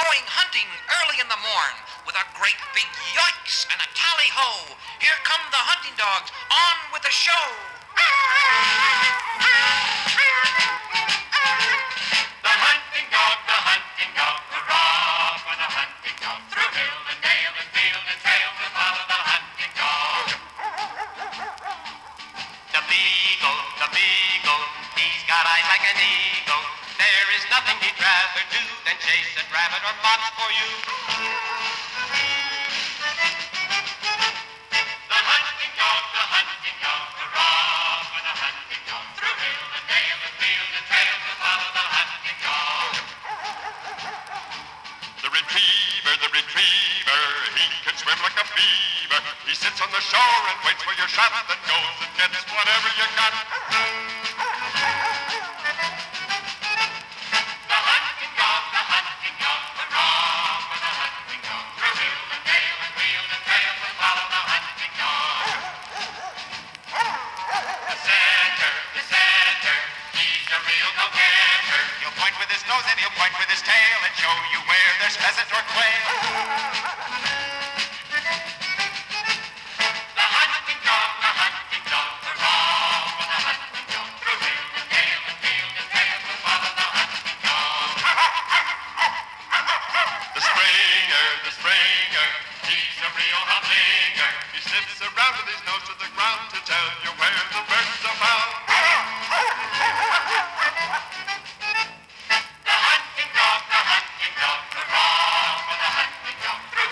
going hunting early in the morn with a great big yoicks and a tally-ho. Here come the hunting dogs, on with the show. The hunting dog, hurrah for the hunting dog. Through hill and dale and field and trail we'll follow the hunting dog. The beagle, he's got eyes like an eagle. There is nothing he'd rather do than chase a rabbit or fox for you. The hunting dog, hurrah for the hunting dog. Through hill and dale and field and trail we'll follow the hunting dog. The retriever, he can swim like a beaver. He sits on the shore and waits for your shot, then goes and gets whatever you got. The hunting dog, hurrah for the hunting dog. Through hill and dale and field and trail we'll follow the hunting dog. The setter, he's a real go-getter. He'll point with his nose and he'll point with his tail and show you where there's pheasant or quail. The hunting dog, hurrah for the hunting dog. Through hill and dale and field and trail we'll follow the hunting dog. The springer, He's a real humdinger. he sits around with his nose to the ground to tell you where the birds are found. The hunting dog, hurrah for the hunting dog. Through